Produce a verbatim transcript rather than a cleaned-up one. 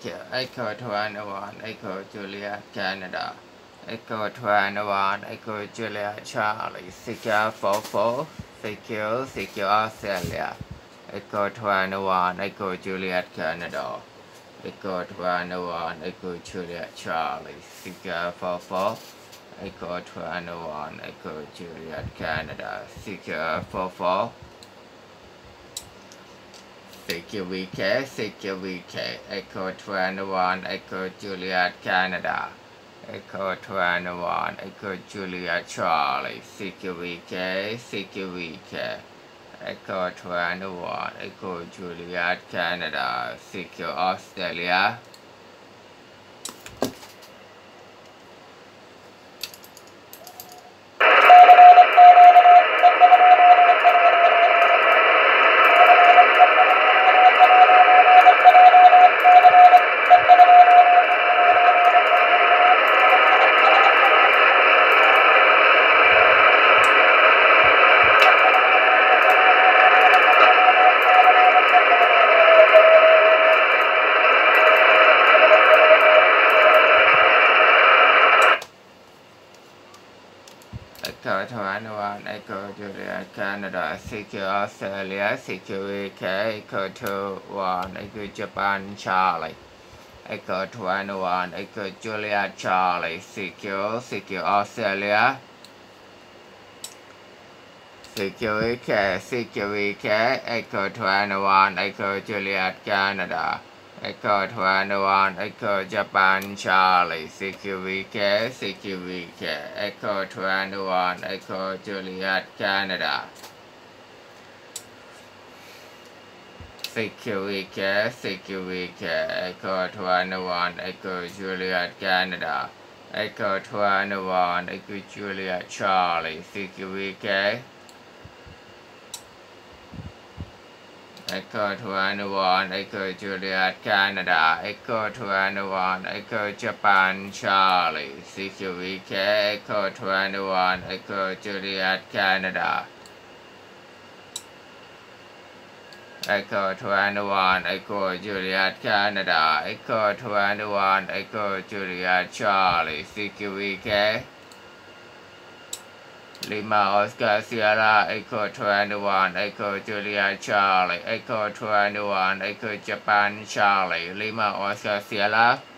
Victor, Echo Twenty-One, Echo Juliet, Canada, Echo Twenty-One, Echo Juliet, Charlie, Sika Four Four, Sika, Sika Australia, Echo Twenty-One, Echo Juliet, Canada, Echo Twenty-One, Echo Juliet, Charlie, Sika Four Four, Echo Twenty-One, Echo Juliet, Canada, Sika Four Four. C Q V K, C Q V K, Echo Twenty-One, Echo Juliet, Canada, Echo Twenty-One, Echo Juliet, Charlie, C Q V K, C Q V K, Echo Twenty-One, Echo Juliet, Canada, C Q Australia. Echo Twenty-One, Echo Juliet, Canada, C Q Australia, C Q V K, Echo Two-One, Echo Japan, Charlie, Echo Twenty-One, Echo Juliet, Charlie, C Q, C Q Australia, C Q V K, C Q V K, Echo Twenty-One, Echo Juliet, Canada, Echo Twenty-One, Echo Japan, Charlie, C Q V K, C Q V K, Echo Twenty-One, Echo Juliet, Canada, C Q V K, C Q V K, Echo Twenty-One, Echo Juliet, Canada, Echo Twenty-One, Echo Juliet, Charlie, C Q V K, Echo Twenty-One, Echo Juliet, Canada, Echo Twenty-One, Echo Japan, Charlie, C Q V K, Echo Twenty-One, Echo Juliet, Canada, Echo Twenty-One, Echo Juliet, Canada, Echo Twenty-One, Echo Juliet, Charlie, C Q V K, Lima Oscar Sierra, Echo Twenty-One, Echo Juliet, Charlie, Echo Twenty-One, Echo Japan, Charlie, Lima Oscar Sierra.